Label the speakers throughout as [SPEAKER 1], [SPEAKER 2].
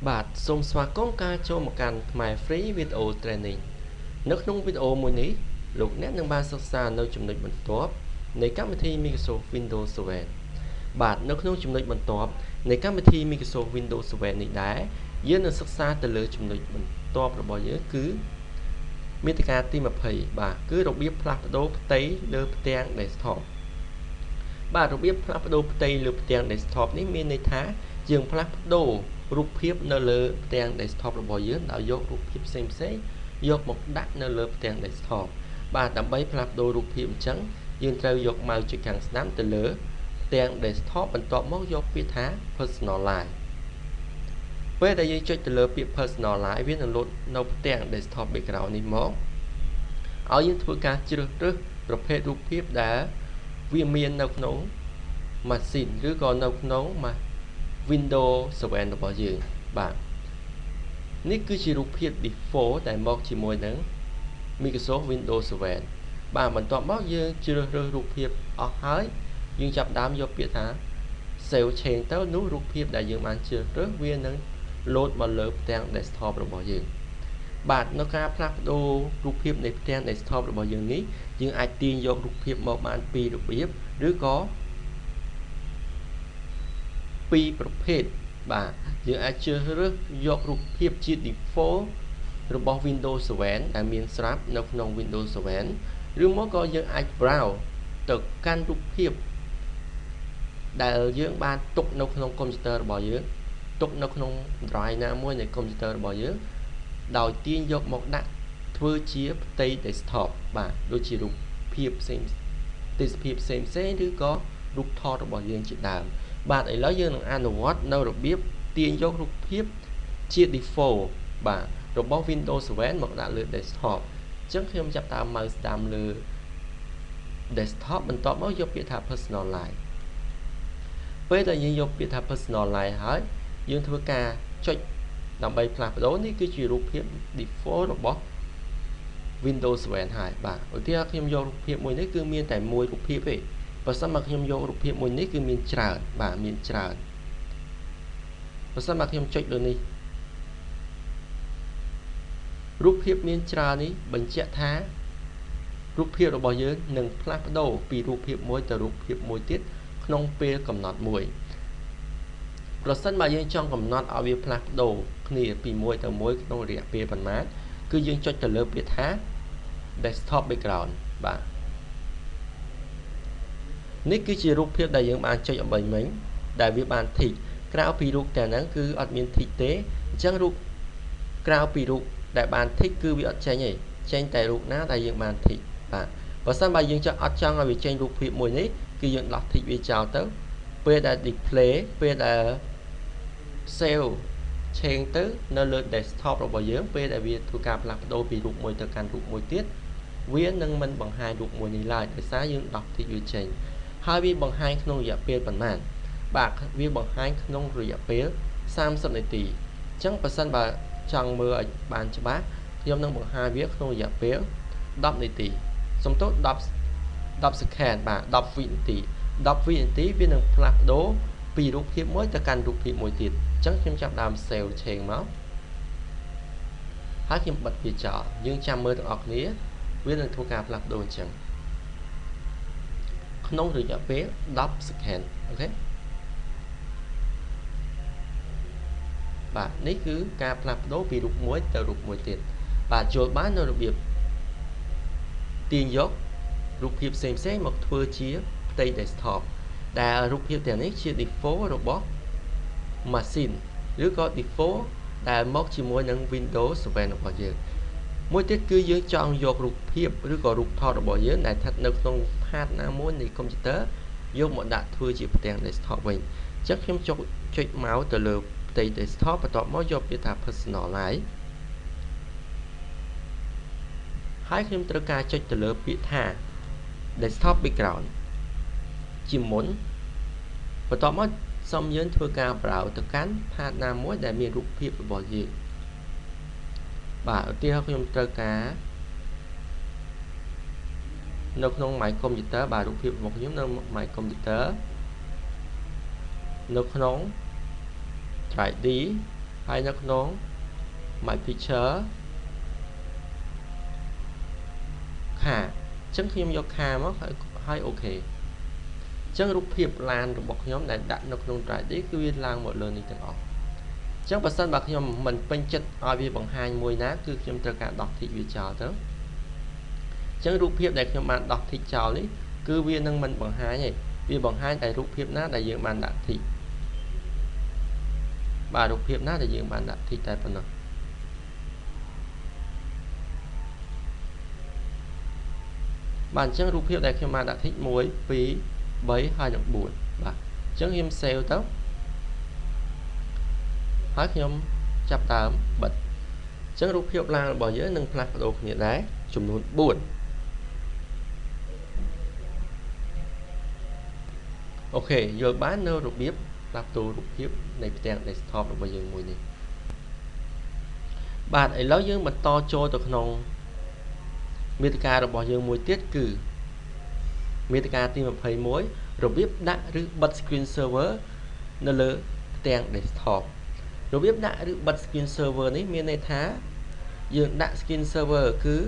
[SPEAKER 1] បាទសូមស្វាគមន៍ការចូលមកកាន់ខ្មែរ Free Video Training នៅក្នុងវីដេអូមួយនេះលោកអ្នកនឹងបានសិក្សានៅចំណុចបន្ទាប់នៃកម្មវិធី Microsoft Windows 7 បាទនៅក្នុងចំណុចបន្ទាប់នៃកម្មវិធី Microsoft Windows 7 នេះដែរយើងនឹងសិក្សាទៅលើចំណុចបន្ទាប់របស់យើងគឺមាតិកាទី20បាទគឺរបៀបផ្លាស់ប្ដូរផ្ទៃលើផ្ទាំង Desktop បាទរបៀបផ្លាស់ប្ដូរផ្ទៃលើផ្ទាំង Desktop នេះមានន័យថាយើងផ្លាស់ប្ដូររូបភាពនៅលើផ្ទាំង Desktop របស់យើងដោយយករូបភាពផ្សេងៗយកមកដាក់នៅលើផ្ទាំង Desktop បាទដើម្បីផ្លាស់ប្ដូររូបភាពអញ្ចឹងយើងត្រូវយកម៉ៅចុចខាងស្ដាំទៅលើផ្ទាំង Desktop បន្ទាប់មកយកពាក្យថា Personalize ពេលដែលយើងចុចទៅលើពាក្យ Personalize វានឹងលោតនៅផ្ទាំង Desktop background នេះមកឲ្យយើងធ្វើការជ្រើសរើសប្រភេទរូបភាពដែលវាមាននៅក្នុងម៉ាស៊ីនឬក៏នៅក្នុង Windows 7 របស់យើងបាទនេះគឺជារូបភាព default ដែលមកជាមួយនឹង Microsoft Windows 7 បាទបន្ទាប់មកយើងជ្រើសរើសរូបភាពអស់ហើយយើងចាប់ដើមយកពាក្យថា Save Change ទៅនោះរូបភាពដែលយើងបានជ្រើសរើសវានឹងលោតមកលើផ្ទាំង Desktop របស់យើងបាទនៅការផ្លាស់ប្ដូររូបភាពនៃផ្ទាំង Desktop របស់យើងនេះយើងអាចទាញយករូបភាពមកបានពីររបៀបឬក៏ពីរប្រភេទបាទយើងអាចជ្រើសរើសយករូបភាពជា default របស់ Windows 7 ដែលមានស្រាប់នៅក្នុង Windows 7 ឬមកក៏យើងអាច browse ទៅកាន់រូបភាពដែលយើងបានទុកនៅក្នុងកុំព្យូទ័ររបស់យើងទុកនៅក្នុង drive ណាមួយនៃកុំព្យូទ័ររបស់យើងដោយទាញយកមកដាក់ធ្វើជាផ្ទៃ desktop បាទដូចជារូបភាពផ្សេងទេសភាពផ្សេងឬក៏រូបថតរបស់យើងជាដើមបាទឥឡូវយើងនឹងអនុវត្តនៅរបៀបទាញយករូបភាពជា default បាទរបស់ Windows 7 មកដាក់លើ desktop អញ្ចឹងខ្ញុំចាប់តាម mouse តាមលើ desktop បន្ទាប់មកយកពាក្យថា Personalize ពេលដែលយើងយកពាក្យថា Personalize ហើយយើងធ្វើការចុចដើម្បីផ្លាស់ប្ដូរនេះគឺជារូបភាព default របស់ Windows 7 ហើយបាទឧទាហរណ៍ខ្ញុំយករូបភាពមួយនេះគឺមានតែមួយរូបភាពទេបើសិនមកខ្ញុំយករូបភាពមួយនេះគឺមានច្រើនបាទមានច្រើនបើសិនមកខ្ញុំចុចលើនេះរូបភាពមានច្រើននេះបញ្ជាក់ថារូបភាពរបស់យើងនឹងផ្លាស់ប្ដូរពីរូបភាពមួយទៅរូបភាពមួយទៀតក្នុងពេលកំណត់មួយប្រសិនបើយើងចង់កំណត់ឲ្យវាផ្លាស់ប្ដូរគ្នាពីមួយទៅមួយក្នុងរយៈពេលប៉ុន្មានគឺយើងចុចទៅលើពាក្យថា desktop background បាទនេះគឺជារូបភាពដែលយើងបានចុចអំបីមិញដែលវាបានធីកក្រៅពីរូបតែហ្នឹងគឺអត់មានធីកទេអញ្ចឹងរូបក្រៅពីរូបដែលបានធីកគឺវាអត់ចេញទេចេញតែរូបណាដែលយើងបានធីកបាទបើសិនបើយើងអត់ចង់ឲ្យវាចេញរូបភាពមួយនេះគឺយើងដោះធីកវាចោលទៅពេលដែល display ពេលដែល save change ទៅនៅលើ desktop របស់យើងពេលដែលវាធ្វើការផ្លាស់ប្ដូរពីរូបមួយទៅកាន់រូបមួយទៀតវានឹងមិនបង្ហាញរូបមួយនេះឡើយដោយសារយើងដោះធីកវាចេញហើយវាបង្ហាញក្នុងរយៈពេលប៉ុន្មានបាទវាបង្ហាញក្នុងរយៈពេល30នាទីអញ្ចឹងបើសិនបើចង់មើលឲ្យបានច្បាស់ខ្ញុំនឹងបង្ហាញវាក្នុងរយៈពេល10នាទីសំទោស10 second បាទ10វិនាទី10វិនាទីវានឹងផ្លាស់ប្ដូរពីរូបភាពមួយទៅកាន់រូបភាពមួយទៀតអញ្ចឹងខ្ញុំចាប់ដើម save change មកហើយខ្ញុំបិទវាចោលយើងចាំមើលទាំងអស់គ្នាវានឹងធ្វើការផ្លាស់ប្ដូរអញ្ចឹងក្នុងរយៈពេល10 second អូខេបាទនេះគឺការផ្លាស់ប្ដូរពីរូបមួយទៅរូបមួយទៀតបាទចូលបាននៅរបៀបទាញយករូបភាពផ្សេងមកធ្វើជាផ្ទៃ desktop ដែលរូបភាពទាំងនេះជា default របស់ machine ឬក៏ default ដែលមកជាមួយនឹង Windows 7 របស់យើងមួយទៀតគឺយើងចង់យករូបភាពឬក៏រូបថតរបស់យើងដែលស្ថិតនៅក្នុង part ណាមួយនៃកុំព្យូទ័រយកមកដាក់ធ្វើជាផ្ទាំង desktop វិញអញ្ចឹងខ្ញុំចុច mouse ទៅលើផ្ទៃ desktop បន្ទាប់មកយកពាក្យថា Personalize ហើយខ្ញុំត្រូវការចុចទៅលើពាក្យថា desktop background ជាមុនបន្ទាប់មកសូមយើងធ្វើការ browse ទៅកាន់ part ណាមួយដែលមានរូបភាពរបស់យើងបាទឧទាហរណ៍ខ្ញុំត្រូវការនៅក្នុង My Computer បាទរូបភាពរបស់ខ្ញុំនៅ My Computer នៅក្នុង 3D hai nó nón my picture khả chẳng khi em vô khả mất hay ok chẳng rút hiệp lan rồi bọc nhóm này đặt nó không trái đấy cứ viên lan một lần đi từng ọc chẳng bà sân bạc nhóm mình bên chất ai vì bằng hai mùi ná cứ nhóm trở cả đọc thị vì chờ đó chẳng rút hiệp này nhóm bạn đọc thị chờ đấy cứ viên nâng mình bằng hai này vì bằng hai đại rút hiệp ná đại diện bạn đặt thị bà rút hiệp ná đại diện bạn đặt thị tại phần nào bạn chẳng rút hiệp này nhóm bạn đặt thị muối phí bấy hai đồng buồn và chẳng hiểm sale tóc hết nhóm chập tạm bật chẳng rút hiệp lan bỏ dưới nâng plak đồ nhiệt đá chùm luôn buồn ok giờ bán nơ rút biết laptop rút hiệp này tiền desktop được bao giờ mùi này bạn ấy lấy dương mình to trôi từ nông Metallica được bao giờ mùi tiết cử Metallica tìm một phây mối rồi biết đã rước bật screen server nó lỡ tiền desktop rồi biết đã rước bật screen server này miền này thá dương đã screen server cứ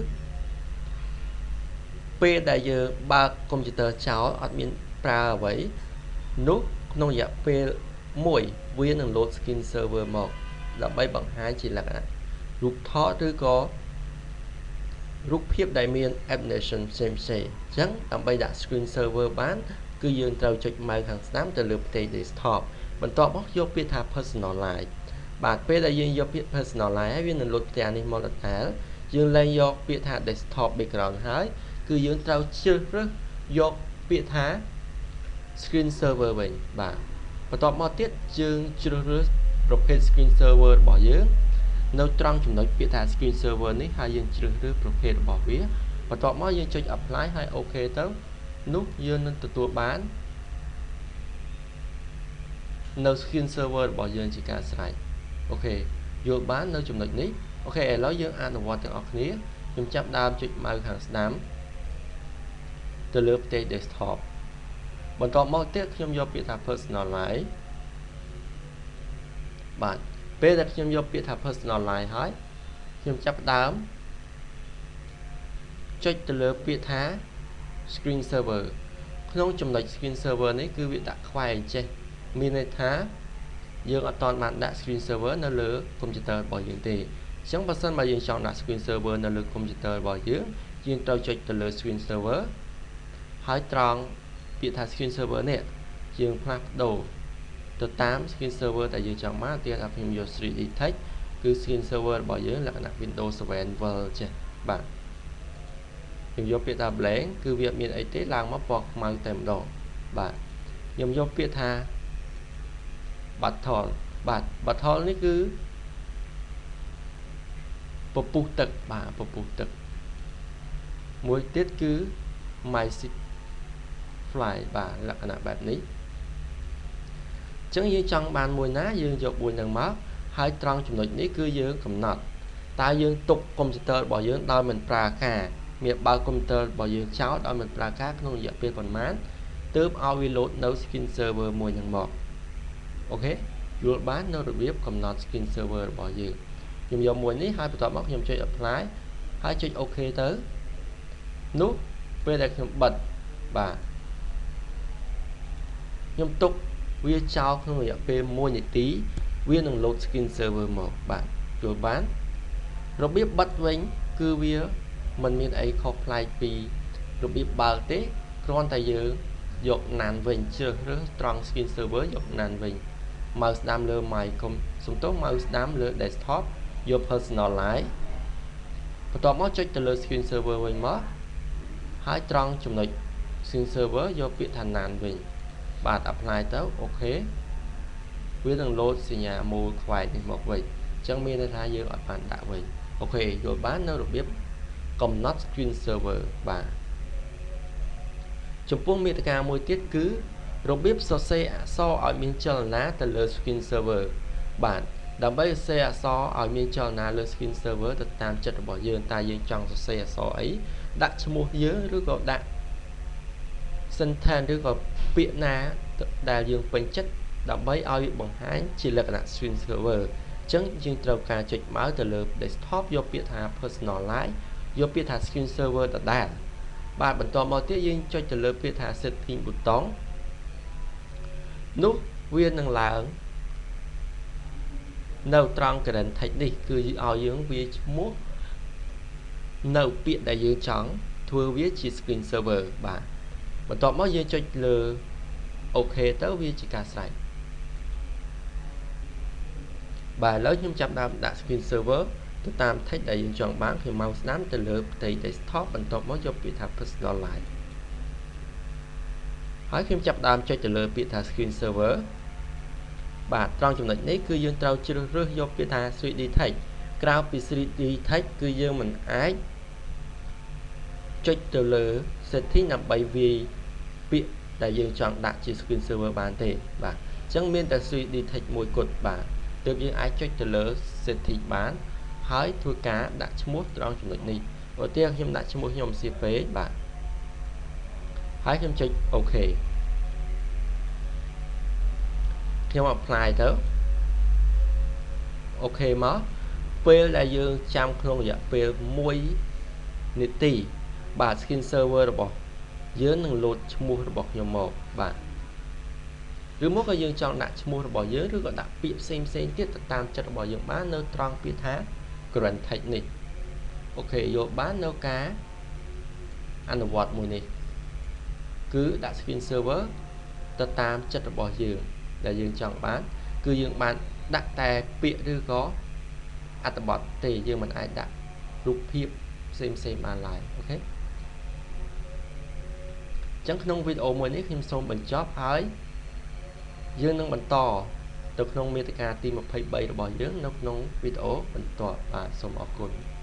[SPEAKER 1] p đại giờ ba computer cháu admin pra vậy nút nông dạ p mũi viên là load screen server một là bay bằng hai chỉ là rút thọ thứ có rút hiệp đại miền application cmc chẳng làm bay đã screen server bán cứ dương trâu chụp mai hàng tám từ lượt tây desktop mình to bóc vô biết thà personal lại bạn p đại dương vô biết personal lại viên là load tiền này một là dương lên vô biết thà desktop background hết cứ dương trâu chưa rất vô biết thà screen server mình bạn và to một tiết dương chưa rất profile screen server bỏ dưới nấu trong chúng nói biết thà screen server này hai dương chưa rất profile bỏ vía và to một dương cho apply hay ok tới nút dương nên từ tua bán nấu screen server bỏ dương chỉ cả sai ok vô bán nấu chúng nói ní ok nói dương ăn vào từng ọc ní chúng chấp đam chụp màu hàng nám từ lớp tây desktop bọn có một tiếtខ្ញុំយកពាក្យថា personal line បាទពេលដែលខ្ញុំយកពាក្យថា personal line ហើយខ្ញុំចាប់ដើមចុចទៅលើពាក្យថា screen server ក្នុងចំណុច screen server នេះគឺវាដាក់ខ្វែងចេះមានន័យថាយើងអត់ទាន់បានដាក់ screen server នៅលើ computer របស់យើងទេអញ្ចឹងបើសិនបើយើងចង់ដាក់ screen server នៅលើ computer របស់យើងត្រូវចុចទៅលើ screen server ហើយត្រង់ពាក្យថា screen server នេះយើងផ្លាស់ប្ដូរទៅតាម screen server ដែលយើងចង់មកទៀតខ្ញុំយក 3D text គឺ screen server របស់យើងលក្ខណៈ Windows 7 World ចេះបាទខ្ញុំយកពាក្យថា blank គឺវាមានអីទេឡើងមកពណ៌ខ្មៅតែម្ដងបាទខ្ញុំយកពាក្យថា battle បាទ battle នេះគឺពពុះទឹកបាទពពុះទឹកមួយទៀតគឺ my fly បាទលក្ខណៈបែបនេះអញ្ចឹងយើងចង់បានមួយណាយើងយកមួយនឹងមកហើយត្រង់ចំណុចនេះគឺយើងកំណត់តើយើងទុកកុំព្យូទ័ររបស់យើងដោយមិនប្រើការមានបើកកុំព្យូទ័ររបស់យើងចោលដោយមិនប្រើការក្នុងរយៈពេលប៉ុន្មានទើបឲ្យវា load នៅ screen server មួយនឹងមកអូខេយល់បាននៅរបៀបកំណត់ screen server របស់យើងខ្ញុំយកមួយនេះហើយបន្ទាប់មកខ្ញុំចុច apply ហើយចុច OK ទៅនោះពេលដែលខ្ញុំបិទបាទខ្ញុំទុកវាចោលក្នុងរយៈពេល1នាទីវានឹង load screen server មកបាទយល់បានរបៀបបិទវិញគឺវាមិនមានអីខុសប្លែកពីរបៀបបើកទេគ្រាន់តែយើងយកណានវិញជ្រើសរើសត្រង់ screen server យកណានវិញ mouse ស្ដាំលើ mic សំទោស mouse ស្ដាំលើ desktop យក personal line បន្ទាប់មកចុចទៅលើ screen server វិញមកហើយត្រង់ចំណុច screen server យកពាក្យថាណានវិញបាទ apply ទៅអូខេវានឹង load សញ្ញាមូលខ្វែងនេះមកវិញអញ្ចឹងមានន័យថាយើងអត់បានដាក់វិញអូខេយល់បាននៅរបៀបកំណត់ screen server បាទចំពោះមាតិកាមួយទៀតគឺរបៀបសរសេរអក្សរឲ្យមានចលនាទៅលើ screen server បាទដើម្បីសរសេរអក្សរឲ្យមានចលនាលើ screen server ទៅតាមចិត្តរបស់យើងតើយើងចង់សរសេរអក្សរអីដាក់ឈ្មោះយើងឬក៏ដាក់ sentence ឬក៏ពាក្យណាដែលយើងពេញចិត្តដើម្បីឲ្យបង្ហាញជាលក្ខណៈ screen server អ Chẳng dương trâu ca chụp máu từ lớp desktop vô biết thà personalize vô biết thà screen server đã đàn bạnបន្តមកទៀតយើងចុចទៅលើពាក្យថា setting button នោះវានឹងឡើងនៅត្រង់ current text នេះគឺឲ្យយើងវាឈ្មោះនៅពាក្យដែលយើងចង់ធ្វើវាជា screen server បាទបន្ទាប់មកយើងចុចលើ OK ទៅវាជាការស្រេចបាទឥឡូវខ្ញុំចាប់ដើមដាក់ screen server ទៅតាម text ដែលយើងចង់បានខ្ញុំមកស្ដាំទៅលើផ្ទៃ desktop បន្ទាប់មកយកពាក្យថា personalize ហើយខ្ញុំចាប់ដើមចុចទៅលើពាក្យថា screen server បាទត្រង់ចំណុចនេះគឺយើងត្រូវជ្រើសរើសយកពាក្យថា 3D text ក្រៅពី 3D text គឺយើងមិនអាចចុចទៅលើ setting ដើម្បីវាយពាក្យដែលយើងចង់ដាក់ជា screen server បានទេបាទអញ្ចឹងមានតែ 3D text មួយគត់បាទទើបយើងអាចចុចទៅលើ setting បានហើយធ្វើការដាក់ឈ្មោះត្រង់ចំណុចនេះឧទាហរណ៍ខ្ញុំដាក់ឈ្មោះខ្ញុំសៀវពេកបាទហើយខ្ញុំចុច OK ខ្ញុំ apply ទៅ OK មកពេលដែលយើងចាំក្នុងរយៈពេល1នាទីបាទ screen server របស់យើងនឹង load ឈ្មោះរបស់ខ្ញុំមកបាទឬមកក៏យើងចង់ដាក់ឈ្មោះរបស់យើងឬក៏ដាក់ពាក្យផ្សេងទៀតទៅតាមចិត្តរបស់យើងបាននៅត្រង់ពាក្យថា current text នេះអូខេយកបាននៅការអនុវត្តមួយនេះគឺដាក់ screen server ទៅតាមចិត្តរបស់យើងដែលយើងចង់បានគឺយើងបានដាក់តែពាក្យឬក៏អត្ថបទទេយើងមិនអាចដាក់រូបភាពផ្សេងបានឡើយអូខេអញ្ចឹងក្នុងវីដេអូមួយនេះខ្ញុំសូមបញ្ចប់ហើយយើងនឹងបន្តទៅក្នុងមាតិកាទី23របស់យើងនៅក្នុងវីដេអូបន្ទាប់បាទសូមអរគុណ